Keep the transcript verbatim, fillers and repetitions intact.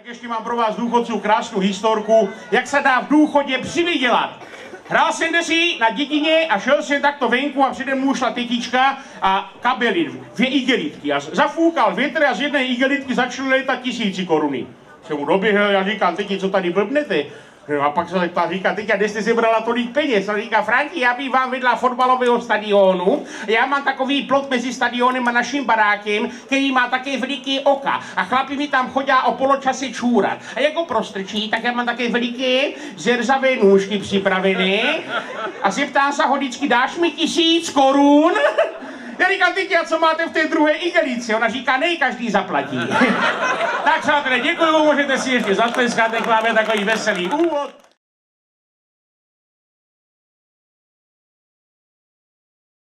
Tak ještě mám pro vás důchodců krásnou historku, jak se dá v důchodě přivydělat. Hrál jsem si na dědině a šel jsem takto venku a přede mnou šla tetička a kabely, dvě igelitky. A zafůkal větr a z jedné igelitky začaly létat tisíci koruny. Jsem mu doběhl, já říkám, teď co tady blbnete? A pak se ta říká, teď kde jste si brala tolik peněz? A říká, Franti, já bych vám vedla fotbalového stadionu. Já mám takový plot mezi stadionem a naším barákem, který má také veliký oka. A chlapi mi tam chodí o poločase čůrat. A jako prostrčí, tak já mám také veliké zerzavé nůžky připravené. A zeptám se ho vždycky, dáš mi tisíc korun? Já říkám, teď a co máte v té druhé igelici? Ona říká, nej, každý zaplatí. Tak přátelé, děkuju, můžete si ještě zatleskat, tak máme takový veselý úvod.